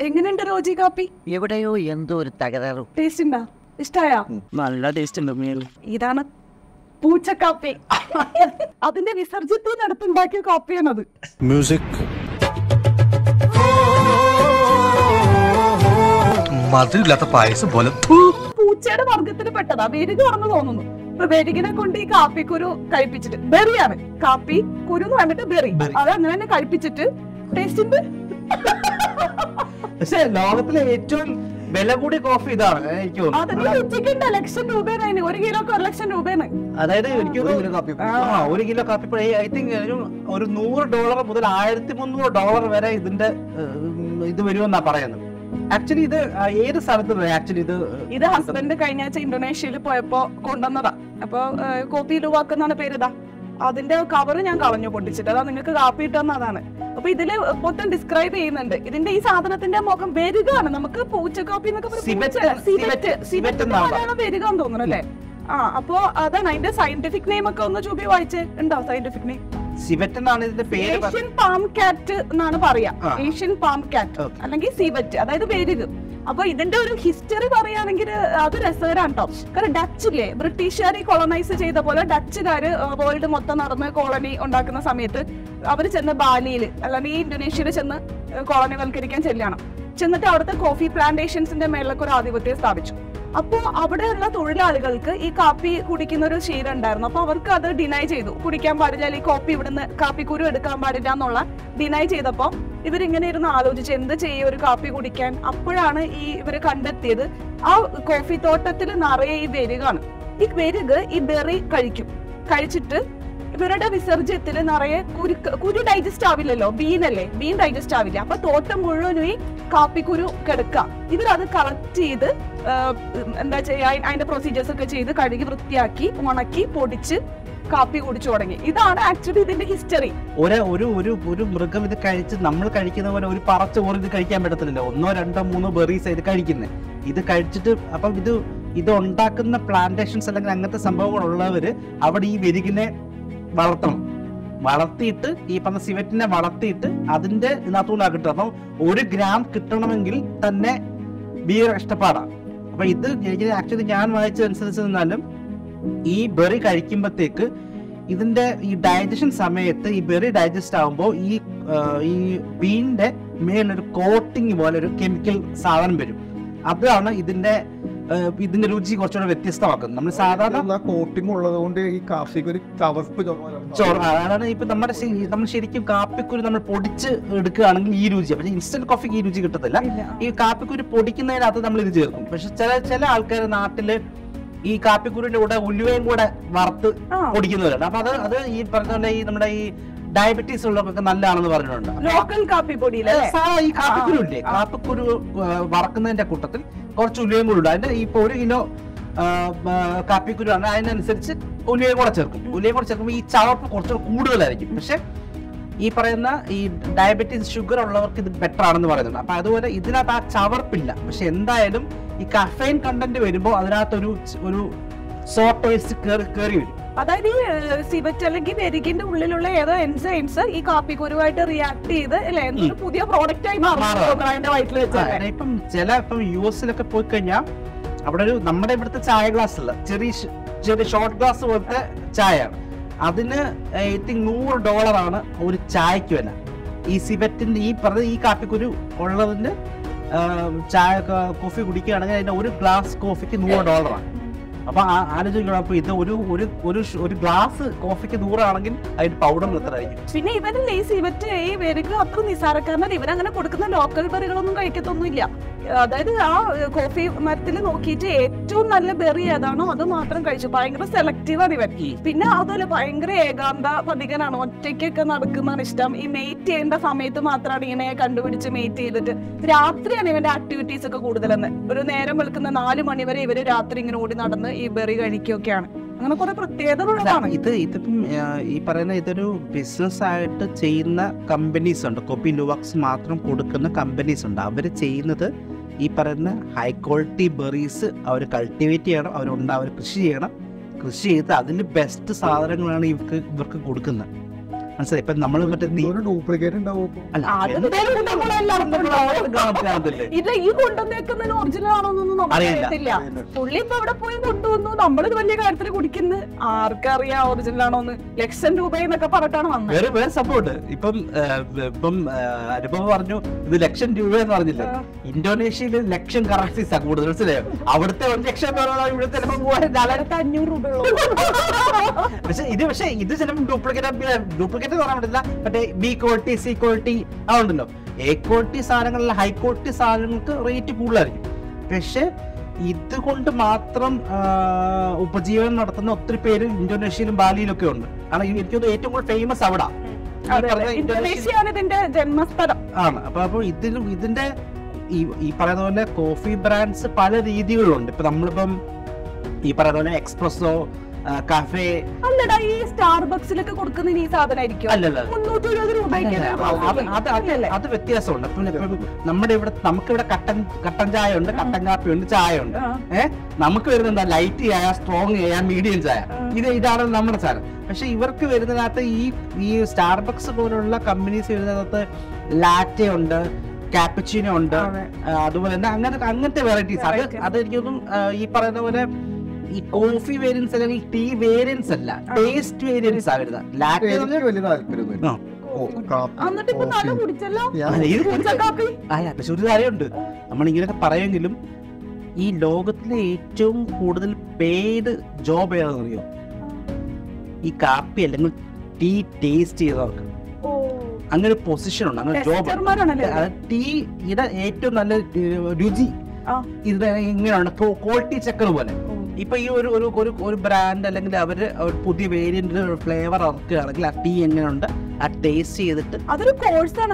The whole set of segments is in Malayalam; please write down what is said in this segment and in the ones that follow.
എങ്ങനെയുണ്ട് റോജി കാപ്പി? എവിടെയോ എന്തോ ഒരു തകരാറ്. ടേസ്റ്റ് ഉണ്ടാ? ഇഷ്ടായ? നല്ല ടേസ്റ്റ് ഉണ്ട്. ഇതാണ് പൂച്ചക്കാപ്പി. അതിന്റെ വിസർജ്യത്തിനടുത്തുണ്ടാക്കിയ കാപ്പിയാണത്. മ്യൂസിക് മധുരമില്ലാത്ത പായസം പോലെ പൂച്ചയുടെ വർഗത്തിൽ പെട്ടതാ. വെരുക് ആണെന്ന് തോന്നുന്നു. ഇപ്പൊ വെരുകിനെ കൊണ്ട് ഈ കാപ്പിക്കുരു കഴിപ്പിച്ചിട്ട്, ബെറിയാണ് കാപ്പി കുരു എന്ന് പറഞ്ഞിട്ട് ബെറി, അത് അങ്ങനെ തന്നെ കഴിപ്പിച്ചിട്ട് ടേസ്റ്റ് ഉണ്ട്. പക്ഷെ ലോകത്തിലെ ഏറ്റവും വില കൂടിയ കോഫി ഇതാണ് എനിക്ക് തോന്നുന്നു. ഉച്ചയ്ക്ക് 1 ലക്ഷം രൂപയാണ്. 1 കിലോക്ക് 1 ലക്ഷം രൂപയാണ്. അതായത് എനിക്ക് 1 കിലോ കാപ്പി ഐ തിങ്ക് ഒരു $100 മുതൽ $1300 വരെ ഇതിന്റെ ഇത് വരുമെന്നാ പറയുന്നത്. ആക്ച്വലി ഇത് ഏത് സ്ഥലത്ത് ആക്ച്വലി ഇത് ഹസ്ബൻഡ് കഴിഞ്ഞ ആഴ്ച ഇന്തോനേഷ്യയിൽ പോയപ്പോ കൊണ്ടുവന്നതാ. അപ്പൊ കോപ്പി ലുവാക്ക് എന്നാണ് പേരിതാ. അതിന്റെ കവർ ഞാൻ കളഞ്ഞു പൊട്ടിച്ചിട്ട്. അതാ നിങ്ങൾക്ക് കാപ്പി ഇട്ടെന്ന്. അതാണ്. അപ്പൊ ഇതില് മൊത്തം ഡിസ്ക്രൈബ് ചെയ്യുന്നുണ്ട്. ഇതിന്റെ ഈ സാധനത്തിന്റെ മുഖം വെരുകാണ്. നമുക്ക് പൂച്ചക്കാപ്പി എന്നൊക്കെ വെരുകാന്ന് തോന്നുന്നു അല്ലേ? അപ്പൊ അതാണ് അതിന്റെ സയന്റിഫിക് നെയിം ഒക്കെ ഒന്ന് ചൂപ്പി വായിച്ചേ. ഉണ്ടോ സയന്റിഫിക് നെയിം? സിവറ്റ് എന്നാണ് ഇതിന്റെ പേര്. ഏഷ്യൻ പാം കാറ്റ് എന്നാണ് പറയാ. ഏഷ്യൻ പാം കാറ്റ് അല്ലെങ്കിൽ സിവറ്റ്, അതായത് വെരുക്. അപ്പൊ ഇതിന്റെ ഒരു ഹിസ്റ്ററി പറയുകയാണെങ്കിൽ അത് രസകരമാണ് കേട്ടോ. കാരണം ഡച്ചില്ലേ, ബ്രിട്ടീഷുകാർ കൊളോണൈസ് ചെയ്ത പോലെ ഡച്ചുകാര് വേൾഡ് മൊത്തം നടന്ന് കോളനി ഉണ്ടാക്കുന്ന സമയത്ത് അവർ ചെന്ന് ബാലിയിൽ അല്ലെങ്കിൽ ഇന്തോനേഷ്യയിൽ ചെന്ന് കോളനിവൽക്കരിക്കാൻ ചെന്നിട്ട് അവിടുത്തെ കോഫി പ്ലാന്റേഷൻസിന്റെ മേളിലൊക്കെ ഒരു ആധിപത്യം സ്ഥാപിച്ചു. അപ്പോ അവിടെയുള്ള തൊഴിലാളികൾക്ക് ഈ കാപ്പി കുടിക്കുന്ന ഒരു ശീലം ഉണ്ടായിരുന്നു. അപ്പൊ അവർക്ക് അത് ഡിനൈ ചെയ്തു. കുടിക്കാൻ പാടില്ല, അല്ലെങ്കിൽ കോപ്പി ഇവിടുന്ന് കാപ്പിക്കുരു എടുക്കാൻ പാടില്ല എന്നുള്ള ഡിനൈ ചെയ്തപ്പോ ഇവരിങ്ങനെ ഇരുന്ന് ആലോചിച്ച് എന്ത് ചെയ്യും ഒരു കാപ്പി കുടിക്കാൻ. അപ്പോഴാണ് ഇവര് കണ്ടെത്തിയത് ആ കോഫി തോട്ടത്തിൽ നിറയെ ഈ വെരുകാണ്. ഈ വെരുക് ഈ ബെറി കഴിച്ചിട്ട് ഇവരുടെ വിസർജ്യത്തിൽ നിറയെ കുരു ഡൈജസ്റ്റ് ആവില്ലല്ലോ. ബീനല്ലേ, ബീൻ ഡൈജസ്റ്റ് ആവില്ല. അപ്പൊ തോട്ടം മുഴുവനും ഈ കാപ്പിക്കുരു കിടക്കുക. ഇവരത് കളക്ട് ചെയ്ത് എന്താ ചെയ്യാ, അതിന്റെ പ്രൊസീജിയേഴ്സ് ഒക്കെ ചെയ്ത് കഴുകി വൃത്തിയാക്കി ഉണക്കി പൊടിച്ച് കാപ്പി കുടിച്ചു തുടങ്ങി. ഇതാണ് ആക്ച്വലി ഇതിന്റെ ഹിസ്റ്ററി. ഒരു മൃഗം ഇത് കഴിച്ച് നമ്മൾ കഴിക്കുന്ന പോലെ ഒരു പറച്ച ഓർ ഇത് കഴിക്കാൻ പറ്റത്തില്ലല്ലോ. 1, 2, 3 ബെറീസ് ഇത് കഴിക്കുന്നത്. ഇത് കഴിച്ചിട്ട് അപ്പം ഇത് ഉണ്ടാക്കുന്ന പ്ലാന്റേഷൻസ് അല്ലെങ്കിൽ അങ്ങനത്തെ സംഭവങ്ങളുള്ളവര് അവിടെ ഈ വെരുകിനെ വളർത്തിയിട്ട് ഈ പറഞ്ഞ സിവറ്റിനെ വളർത്തിയിട്ട് അതിന്റെ ഇതിനകത്തുനിന്ന് കിട്ടും. അപ്പം 1 ഗ്രാം കിട്ടണമെങ്കിൽ തന്നെ ബീർ കഷ്ടപ്പാടാണ്. അപ്പൊ ഇത് ആക്ച്വലി ഞാൻ വായിച്ചതനുസരിച്ച് നിന്നാലും ഈ ബെറി കഴിക്കുമ്പോഴത്തേക്ക് ഇതിന്റെ ഈ ഡൈജഷൻ സമയത്ത് ഈ ബെറി ഡൈജസ്റ്റ് ആകുമ്പോൾ ഈ ബീനിന്റെ മേലൊരു കോട്ടിങ് പോലെ ഒരു കെമിക്കൽ സാധനം വരും. അതാണ് ഇതിന്റെ രുചി കുറച്ചുകൂടെ വ്യത്യസ്തമാക്കുന്നത്. നമ്മൾ സാധാരണ കോട്ടിംഗ് ഉള്ളത് കൊണ്ട് ഈ കാപ്പിക്ക് ഒരു ചവപ്പ് അതാണ് ഇപ്പൊ നമ്മൾ ശരിക്കും കാപ്പിക്കുരു നമ്മൾ പൊടിച്ച് എടുക്കുകയാണെങ്കിൽ ഈ രുചി. പക്ഷെ ഇൻസ്റ്റന്റ് കോഫിക്ക് ഈ രുചി കിട്ടത്തില്ല. ഈ കാപ്പിക്കുരു പൊടിക്കുന്നതിനകത്ത് നമ്മൾ ഇത് ചേർക്കും. പക്ഷെ ചില ആൾക്കാർ നാട്ടില് ഈ കാപ്പിക്കുരുവിന്റെ കൂടെ ഉലുവയും കൂടെ വറുത്ത് പൊടിക്കുന്നവരുണ്ട്. അപ്പൊ അത് ഈ പറഞ്ഞ ഈ നമ്മുടെ ഈ ഡയബറ്റീസ് ഉള്ളവർക്കൊക്കെ നല്ലതാണെന്ന് പറഞ്ഞിട്ടുണ്ട്. ലോക്കൽ കാപ്പിപ്പൊടി ഈ കാപ്പിക്കുരു ഇല്ലേ, കാപ്പിക്കുരു വറക്കുന്നതിന്റെ കൂട്ടത്തിൽ കുറച്ച് ഉലുവയും കൂടെ ഉണ്ട്. അതിന്റെ ഇപ്പൊ 1 കിലോ കാപ്പിക്കുരു ആണ്, അതിനനുസരിച്ച് ഉലുവയും കൂടെ ചേർക്കും. ഉലുവയും കൂടെ ചേർക്കുമ്പോൾ ഈ ചവപ്പ് കുറച്ചുകൂടെ കൂടുതലായിരിക്കും. പക്ഷെ ഈ പറയുന്ന ഈ ഡയബറ്റീസ് ഷുഗർ ഉള്ളവർക്ക് ഇത് ബെറ്റർ ആണെന്ന് പറയുന്നുണ്ട്. അപ്പൊ അതുപോലെ ഇതിനകത്ത് ആ ചവർപ്പില്ല. പക്ഷെ എന്തായാലും ഈ കഫൈൻ കണ്ടന്റ് വരുമ്പോൾ അതിനകത്ത് ഒരു സോഫ്റ്റ് ടേസ്റ്റ് കയറി വരും. അതായത് ഈ സിവറ്റ് അല്ലെങ്കിൽ വെരുകിന്റെ ഉള്ളിലുള്ള ഏതോ എൻസൈംസ് ഈ കാപ്പിക്കുരുവായിട്ട് റിയാക്ട് ചെയ്ത് അല്ലെ എന്തൊരു പുതിയ പ്രോഡക്റ്റ് ആയി മാറും. ഇപ്പം US പോയി കഴിഞ്ഞാൽ അവിടെ നമ്മുടെ ഇവിടുത്തെ ചായ ഗ്ലാസ് ഉള്ള ചെറിയ ഷോർട്ട് ഗ്ലാസ് പോലത്തെ ചായയാണ്. അതിന് ഐ തിങ്ക് $100 ആണ് ഒരു ചായക്ക് വില. ഈ സിവറ്റിന്റെ ഈ കാപ്പിക്കുരു ഉള്ളതിന്റെ ചായ കോഫി കുടിക്കുകയാണെങ്കിൽ അതിന്റെ 1 ഗ്ലാസ് കോഫിക്ക് $100 ആണ്. അപ്പൊ ആലോചിക്കണം. അപ്പൊ ഇത് ഒരു ഗ്ലാസ് കോഫിക്ക് 100 ആണെങ്കിൽ അതിന്റെ പൗഡർ എത്രയായിരിക്കും? പിന്നെ ഇവരല്ലേ ഈ സിവറ്റ് ഈ വെരുക് അത്ര നിസാരക്കാരനല്ല. ഇവരങ്ങനെ കൊടുക്കുന്ന ലോക്കൽ ബെറികളൊന്നും കഴിക്കത്തൊന്നുമില്ല. അതായത് ആ കോഫി മരത്തിൽ നോക്കിയിട്ട് ഏറ്റവും നല്ല ബെറി ഏതാണോ അത് മാത്രം കഴിച്ചു. ഭയങ്കര സെലക്റ്റീവാണ് ഇവൻ. പിന്നെ അതുപോലെ ഭയങ്കര ഏകാന്ത പതികനാണ്. ഒറ്റയ്ക്കൊക്കെ നടക്കുന്നതാണ് ഇഷ്ടം. ഈ മെയ്റ്റ് ചെയ്യേണ്ട സമയത്ത് മാത്രമാണ് ഇങ്ങനെ കണ്ടുപിടിച്ച് മെയ്റ്റ് ചെയ്തിട്ട്. രാത്രിയാണ് ഇവന്റെ ആക്ടിവിറ്റീസ് ഒക്കെ കൂടുതലെന്ന്. ഒരു നേരം വെളുക്കുന്ന 4 മണി വരെ ഇവര് രാത്രി ഇങ്ങനെ ഓടി നടന്ന് ഈ ബെറി കഴിക്കുകയൊക്കെയാണ്. അങ്ങനെ കുറെ പ്രത്യേകതകളാണ്. ഇതിപ്പം ഈ പറയുന്ന ഇതൊരു ബിസിനസ് ആയിട്ട് ചെയ്യുന്ന കമ്പനീസ് ഉണ്ട്. കോപ്പി ലുവാക്സ് മാത്രം കൊടുക്കുന്ന കമ്പനീസ് ഉണ്ട്. അവർ ചെയ്യുന്നത് ഈ പറയുന്ന ഹൈ ക്വാളിറ്റി ബെറീസ് അവർ കൾട്ടിവേറ്റ് ചെയ്യണം, അവർ കൃഷി ചെയ്യണം. കൃഷി ചെയ്ത് അതിൽ ബെസ്റ്റ് സാധനങ്ങളാണ് ഇവർക്ക് കൊടുക്കുന്നത്. മനസ്സിലായി. ഇപ്പൊ നമ്മള് മറ്റേ ഡ്യൂപ്ലിക്കേറ്റ് ഉണ്ടാവും. അല്ല, അത് എന്തായാലും കാണത്തില്ലേ? ഇത് ഈ കൊണ്ടുവന്നേക്കുന്നതിന് ഒറിജിനൽ ആണോന്നൊന്നും നമുക്ക് അറിയില്ല. അറിയത്തില്ല. പുള്ളി ഇപ്പൊ അവിടെ പോയി കൊണ്ടുവന്നു, നമ്മളിത് വലിയ കാര്യത്തിൽ കുടിക്കുന്നു, ആർക്കറിയാം ഒറിജിനൽ ആണോന്ന്. ലക്ഷം രൂപയെന്നൊക്കെ പറഞ്ഞിട്ടാണ് വന്നത്. വേറെ സംഭവമുണ്ട്. ഇപ്പം അനുഭവം പറഞ്ഞു ഇത് ലക്ഷം രൂപ എന്ന് പറഞ്ഞില്ല. ഇന്തോനേഷ്യയിൽ ലക്ഷം കറൻസീസാ കൂടുതൽ, മനസ്സിലായോ? അവിടുത്തെ 1 ലക്ഷം ഇവിടെ ചിലപ്പോൾ 500 രൂപയുള്ളൂ. പക്ഷെ ഇത് ചിലപ്പോൾ ഡ്യൂപ്ലിക്കേറ്റ് പറയാൻ പറ്റില്ല. മറ്റേ ബി ക്വാളിറ്റി, സി ക്വാളിറ്റി അതുണ്ടല്ലോ. എ ക്വാളിറ്റി സാധനങ്ങളിലെ ഹൈ ക്വാളിറ്റി സാധനങ്ങൾക്ക് റേറ്റ് കൂടുതലായിരിക്കും. പക്ഷെ ഇതുകൊണ്ട് മാത്രം ഉപജീവനം നടത്തുന്ന ഒത്തിരി പേര് ഇന്തോനേഷ്യയിലും ബാലിയിലും ഒക്കെ ഉണ്ട്. കാരണം എനിക്കത് ഏറ്റവും കൂടുതൽ ഫേമസ് അവിടെ ഇന്തോനേഷ്യയാണ് ഇതിന്റെ ജന്മസ്ഥലം ആണ്. അപ്പൊ ഇതിന്റെ ഈ പറയുന്ന പോലെ കോഫി ബ്രാൻഡ്സ് പല രീതികളുണ്ട്. ഇപ്പൊ നമ്മളിപ്പം ഈ പറയുന്ന പോലെ എക്സ്പ്രസോ, കഫേ. അല്ലടാ, ഈ സ്റ്റാർബക്സിലൊക്കെ കൊടുക്കുന്ന ഈ സാധനമായിരിക്കും. അല്ലല്ല, 320 രൂപയ്ക്ക് അത് വ്യത്യാസമുണ്ട്. നമുക്കിവിടെ കട്ടൻ ചായ ഉണ്ട്, കട്ടൻ കാപ്പി ഉണ്ട്, ചായ ഉണ്ട്. നമുക്ക് വരുന്നത് എന്താ, ലൈറ്റ് ചായ, സ്ട്രോങ് ചായ, മീഡിയം ചായ. ഇതാണ് നമ്മുടെ സാധനം. പക്ഷെ ഇവർക്ക് വരുന്നതിനകത്ത് ഈ സ്റ്റാർബക്സ് പോലുള്ള കമ്പനീസ് വരുന്നതിനകത്ത് ലാറ്റെ ഉണ്ട്, കാപ്പച്ചിനോ ഉണ്ട്, അതുപോലെ തന്നെ അങ്ങനത്തെ വെറൈറ്റീസ്. അത് എനിക്കൊന്നും ഈ പറയുന്ന പോലെ ഈ കോഫി വേരിയൻസ് അല്ലെങ്കിൽ ടീ വേരിയൻസ് അല്ല, ടേസ്റ്റ് വേരിയൻസ് ആ വരുന്നത്. ലാറ്റെ വലിയ താല്പര്യം. പക്ഷെ ഒരു കാര്യമുണ്ട്, നമ്മളിങ്ങനെയൊക്കെ പറയുമെങ്കിലും ഈ ലോകത്തിലെ ഏറ്റവും കൂടുതൽ പെയ്ഡ് ജോബ് ഏതാണെന്ന് അറിയോ? ഈ കാപ്പി അല്ലെങ്കിൽ ടീ ടേസ്റ്റ് ചെയ്തവർക്ക് അങ്ങനെ പൊസിഷൻ ഉണ്ട്, അങ്ങനെ ജോബ്. ടീയുടെ ഏറ്റവും നല്ല രുചി ഇത് ഇങ്ങനെയാണ്, ക്വാളിറ്റി ചെക്കർ പോലെ. ഇപ്പൊ ഈ ഒരു ബ്രാൻഡ് അല്ലെങ്കിൽ അവര് പുതിയ വേരിയന്റ് ഫ്ലേവർ ഇറക്കുകയാണെങ്കിൽ ആ ടീ എങ്ങനെയുണ്ട് ആ ടേസ്റ്റ് ചെയ്തിട്ട് അതൊരു കോഴ്സാണ്.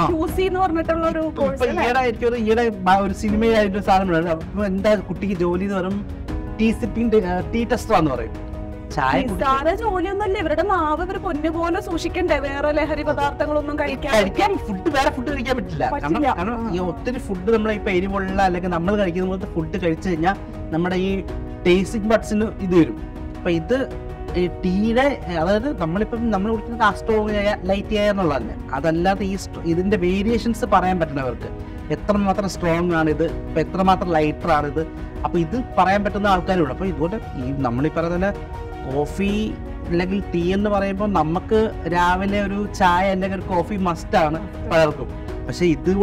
ഈയിടെ ഒരു സിനിമയായിട്ട് ഒരു സാധനം എന്താ കുട്ടിക്ക് ജോലി എന്ന് പറയും, ടീ ടെസ്റ്റർ എന്ന് പറയും. ജോലിയൊന്നുമല്ല, ഇവരുടെ നാവ് ഇവർ പൊന്നുപോലെ സൂക്ഷിക്കണ്ടേ, വേറെ ലഹരി പദാർത്ഥങ്ങളൊന്നും കഴിക്കാൻ വേറെ ഫുഡ് കഴിക്കാൻ പറ്റില്ല. കാരണം ഈ ഒത്തിരി ഫുഡ് നമ്മളെ ഇപ്പൊ എരിവുള്ള അല്ലെങ്കിൽ നമ്മൾ കഴിക്കുന്ന പോലത്തെ ഫുഡ് കഴിച്ചു കഴിഞ്ഞാൽ നമ്മുടെ ഈ ടേസ്റ്റിംഗ് ബഡ്സിന് ഇത് വരും. അപ്പൊ ഇത് ടീയുടെ, അതായത് നമ്മൾ കുടിക്കുന്നത് ആ സ്ട്രോങ് ആയ ലൈറ്റ് ആയ എന്നുള്ളതല്ല, അതല്ലാതെ ഇതിന്റെ വേരിയേഷൻസ് പറയാൻ പറ്റുന്നവർക്ക് എത്രമാത്രം സ്ട്രോങ് ആണിത്, ഇപ്പൊ എത്രമാത്രം ലൈറ്റർ ആണിത്, അപ്പൊ ഇത് പറയാൻ പറ്റുന്ന ആൾക്കാരുണ്ട്. അപ്പൊ ഇതുപോലെ ഈ നമ്മളീ പറയുന്ന കോഫി അല്ലെങ്കിൽ ടീ എന്ന് പറയുമ്പോൾ നമുക്ക് രാവിലെ ഒരു ചായ അല്ലെങ്കിൽ ഒരു കോഫി മസ്റ്റാണ് പലർക്കും. പക്ഷെ ഇത്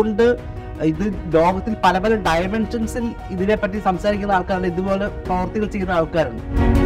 ലോകത്തിൽ പല ഡയമെൻഷൻസിൽ ഇതിനെപ്പറ്റി സംസാരിക്കുന്ന ആൾക്കാരുണ്ട്, ഇതുപോലെ പ്രവർത്തികൾ ചെയ്യുന്ന ആൾക്കാരുണ്ട്.